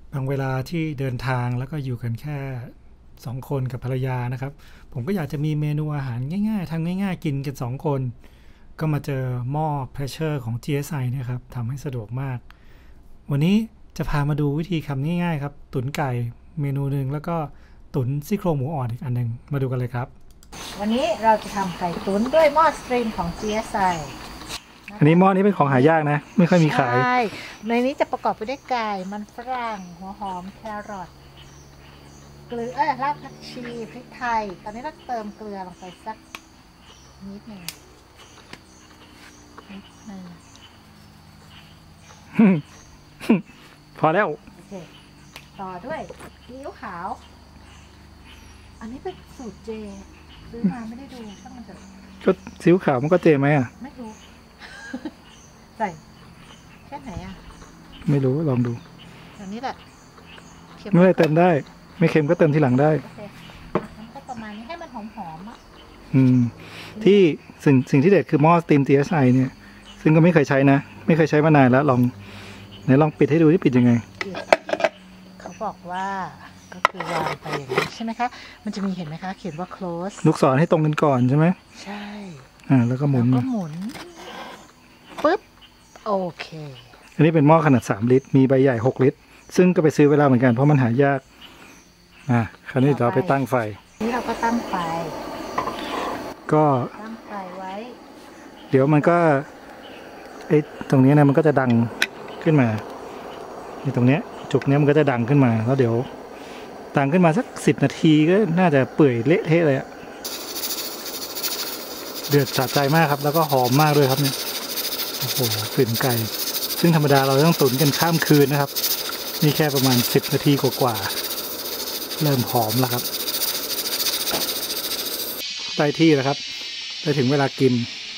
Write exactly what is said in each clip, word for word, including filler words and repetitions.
บางเวลาที่เดินทางแล้วก็อยู่กันแค่สองคนกับภรรยานะครับผมก็อยากจะมีเมนูอาหารง่ายๆทำง่ายๆกินกันสองคนก็มาเจอหม้อเพรสเชอร์ของ จี เอส ไอ นะครับทำให้สะดวกมากวันนี้จะพามาดูวิธีทำง่ายๆครับตุ๋นไก่เมนูหนึ่งแล้วก็ตุ๋นซี่โครงหมูอ่อนอีกอันนึงมาดูกันเลยครับวันนี้เราจะทำไก่ตุ๋นด้วยหม้อสตรีมของ จี เอส ไออันนี้หม้อนี้เป็นของหายากนะไม่ค่อยมีขายใช่ในนี้จะประกอบไปด้วยไก่มันฝรั่งหัวหอมแครอทเกลือเออรากผักชีพริกไทยตอนนี้เราเติมเกลือลงไปสักนิดหนึ่งนิดหนึ่งพอแล้วโอเคต่อด้วยซีอิ๊วขาวอันนี้เป็นสูตรเจซื้อมาไม่ได้ดูช่างมันเถอะก็ซีอิ๊วขาวมันก็เจไหมอ่ะไม่รู้ ใส่แค่ไหนอ่ะไม่รู้ลองดูอันนี้แหละไม่ได้เติมได้ไม่เค็มก็เติมทีหลังได้โอเคมันก็ประมาณนี้ให้มันหอมๆอ่ะอืมที่สิ่งสิ่งที่เด็ดคือหม้อสตรีม จี เอส ไอ เนี่ยซึ่งก็ไม่เคยใช้นะไม่เคยใช้มานานแล้วลองไหนลองปิดให้ดูที่ปิดยังไงเขาบอกว่าก็คือวางไปอย่างนี้ใช่ไหมคะมันจะมีเห็นไหมคะเขียนว่า close ลูกศรให้ตรงกันก่อนใช่ไหมใช่อ่าแล้วก็หมุนแล้วก็หมุนปึ๊บโอเคอันนี้เป็นหม้อขนาดสามลิตรมีใบใหญ่หกลิตรซึ่งก็ไปซื้อเวลาเหมือนกันเพราะมันหายากอ่ะคราวนี้เราไปตั้งไฟนี่เราก็ตั้งไฟก็ตั้งไฟไว้เดี๋ยวมันก็ไอ้ตรงนี้นะมันก็จะดังขึ้นมาในตรงเนี้ยจุกเนี้ยมันก็จะดังขึ้นมาแล้วเดี๋ยวดังขึ้นมาสักสิบนาทีก็น่าจะเปื่อยเละเทะเลยอะเดือดสะใจมากครับแล้วก็หอมมากด้วยครับเนี่ยโอ้โหกลิ่นไก่ซึ่งธรรมดาเราต้องตุ๋นกันข้ามคืนนะครับนี่แค่ประมาณสิบนาทีกว่าๆเริ่มหอมแล้วครับได้ที่แล้วครับได้ถึงเวลากิน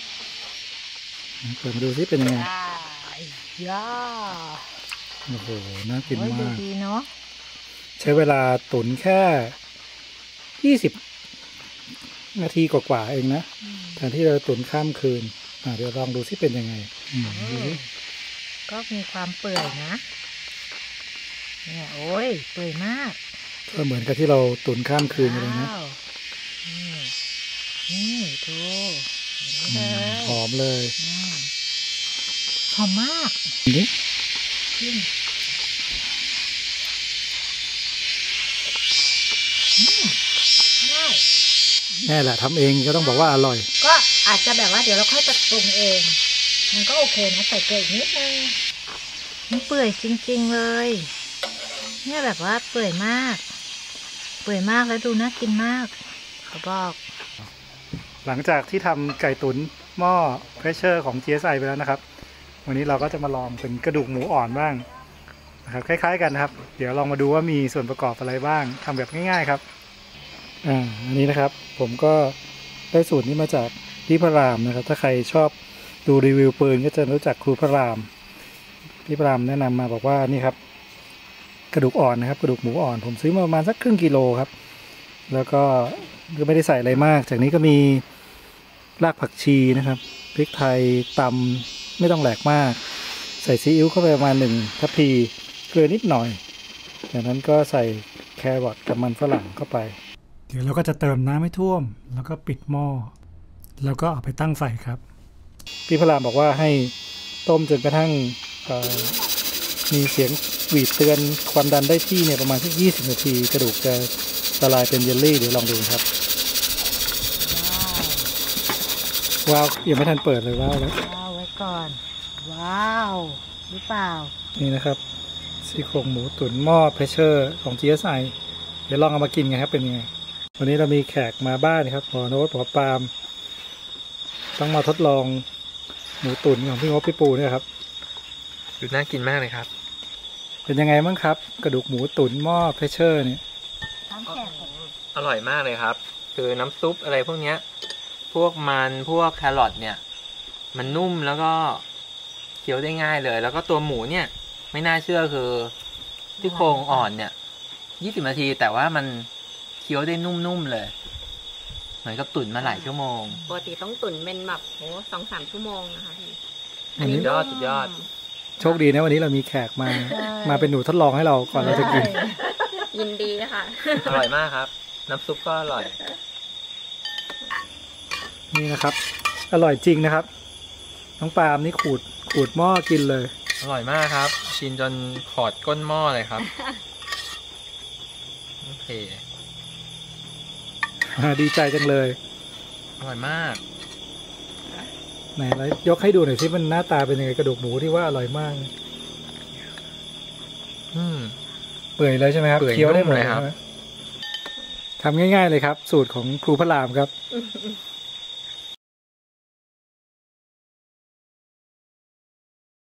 เปิดมาดูซิเป็นยังไงย่าโอ้โหน่ากินมากดีเนาะใช้เวลาตุ๋นแค่ยี่สิบนาทีกว่าๆเองนะแทนที่เราตุ๋นข้ามคืนอ่าเดี๋ยวลองดูซิเป็นยังไงก็มีความเปื่อยนะเนี่ยโอ้ยเปื่อยมากก็เหมือนกับที่เราตุ๋นข้ามคืนเลยนะนี่ดูหอมเลยหอมมากนี่แน่แหละทำเองก็ต้องบอกว่าอร่อยก็อาจจะแบบว่าเดี๋ยวเราค่อยปรุงเองมันก็โอเคนะใส่เกลืออีกนิดนึงมันเปื่อยจริงๆเลยเนี่ยแบบว่าเปื่อยมากเปื่อยมากแล้วดูน่ากินมากเขาบอกหลังจากที่ทำไก่ตุ๋นหม้อเพรสเชอร์ของ จี เอส ไอ ไปแล้วนะครับวันนี้เราก็จะมาลองเป็นกระดูกหมูอ่อนบ้างนะครับคล้ายๆกันนะครับเดี๋ยวลองมาดูว่ามีส่วนประกอบอะไรบ้างทำแบบง่ายๆครับอ่าอันนี้นะครับผมก็ได้สูตรนี้มาจากพี่พระรามนะครับถ้าใครชอบดูรีวิวปืนก็จะรู้จักครูพระรามพี่พระรามแนะนำมาบอกว่านี่ครับกระดูกอ่อนนะครับกระดูกหมูอ่อนผมซื้อมาประมาณสักครึ่งกิโลครับแล้วก็ก็ไม่ได้ใส่อะไรมากจากนี้ก็มีรากผักชีนะครับพริกไทยตำไม่ต้องแหลกมากใส่ซีอิ๊วเข้าไปประมาณหนึ่งทัพพีเกลือนิดหน่อยจากนั้นก็ใส่แครอทกับมันฝรั่งเข้าไปเดี๋ยวเราก็จะเติมน้ำให้ท่วมแล้วก็ปิดหม้อแล้วก็เอาไปตั้งไฟครับพี่พระรามบอกว่าให้ต้มจนกระทั่งมีเสียงหวีดเตือนความดันได้ที่เนี่ยประมาณสักยี่สิบนาทีกระดูกจะละลายเป็นเยลลี่เดี๋ยวลองดูครับว้าวยังไม่ทันเปิดเลยว้าวแล้วว้าวไว้ก่อนว้าวหรือเปล่านี่นะครับซี่โครงหมูตุ๋นหม้อเพรสเชอร์ของ จี เอส ไอ เดี๋ยวลองเอามากินกันครับเป็นยังไงวันนี้เรามีแขกมาบ้านครับหมอโน้ตหมอปาล์มต้องมาทดลองหมูตุ๋นของพี่งบพี่ปูเนี่ยครับดูน่ากินมากเลยครับเป็นยังไงบ้างครับกระดูกหมูตุ๋นหม้อเพรสเชอร์เนี่ยอร่อยมากเลยครับคือน้ำซุปอะไรพวกเนี้ยพวกมันพวกแครอทเนี่ยมันนุ่มแล้วก็เคี้ยวได้ง่ายเลยแล้วก็ตัวหมูเนี่ยไม่น่าเชื่อคือที่โครงอ่อนเนี่ยยี่สิบนาทีแต่ว่ามันเคี้ยวได้นุ่มๆเลยเหมือนกับตุ๋นมาหลายชั่วโมงปกติต้องตุ๋นเป็นแบบโอ้สองสามชั่วโมงนะคะพี่อันนี้ยอดสุดยอดโชคดีนะวันนี้เรามีแขกมา มาเป็นหนูทดลองให้เราก่อนเราจะกินยินดีค่ะอร่อยมากครับ น้ำซุปก็อร่อยนี่นะครับ อร่อยจริงนะครับน้องปาล์มนี่ขูดขูดหม้อกินเลยอร่อยมากครับกินจนขอดก้นหม้อเลยครับโอเคดีใจจังเลยอร่อยมากไหนแล้วยกให้ดูหน่อยสิมันหน้าตาเป็นยังไงกระดูกหมูที่ว่าอร่อยมากอืมเปื่อยเลยใช่ไหมครับเปื่อยเคี้ยวได้หมดนุ่มเลยครับใช่ไหมทำง่ายๆเลยครับ สูตรของครูพระรามครับ